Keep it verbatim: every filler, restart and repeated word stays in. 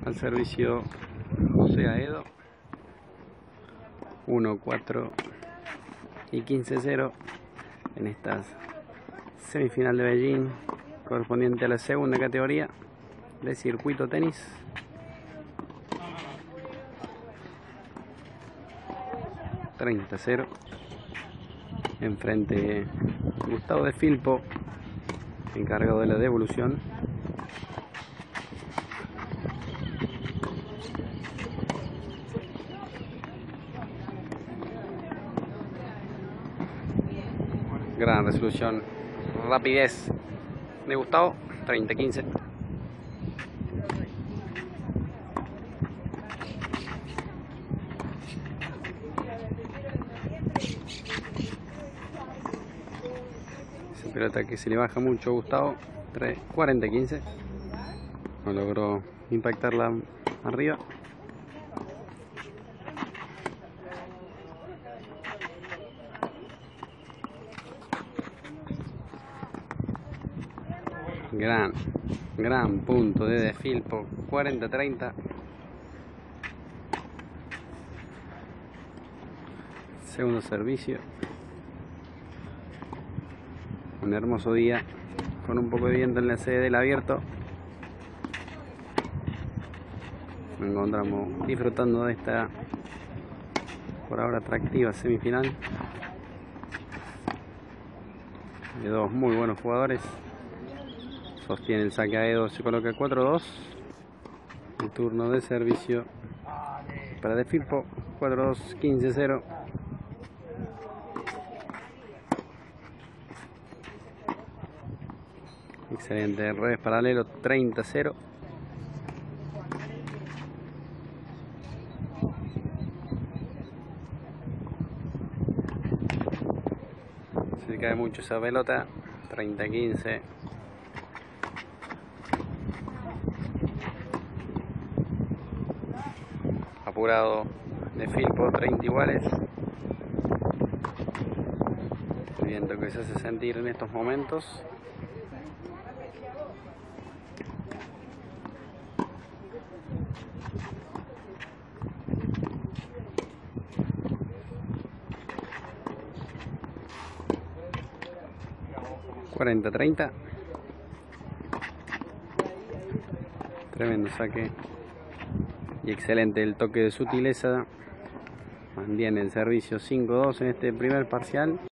Al servicio José Aedo. uno, cuatro y quince cero en esta semifinal de Beijing, correspondiente a la segunda categoría de circuito tenis. treinta cero. Enfrente Gustavo de Filpo, encargado de la devolución. Gran resolución, rapidez de Gustavo, treinta quince. Esa pelota que se le baja mucho a Gustavo, cuarenta quince. No logró impactarla arriba. Gran, gran punto de De Filpo, cuarenta treinta. Segundo servicio. Un hermoso día, con un poco de viento en la sede del abierto. Nos encontramos disfrutando de esta, por ahora, atractiva semifinal. De dos muy buenos jugadores. Sostiene el saque Aedo, se coloca cuatro dos. El turno de servicio para De Filpo, cuatro dos, quince cero. Excelente revés paralelo, treinta cero. Se cae mucho esa pelota, treinta quince. Apurado De Filpo, treinta iguales. El viento que se hace sentir en estos momentos. cuarenta treinta. Tremendo saque. Y excelente el toque de sutileza. Mantiene el servicio cinco dos en este primer parcial.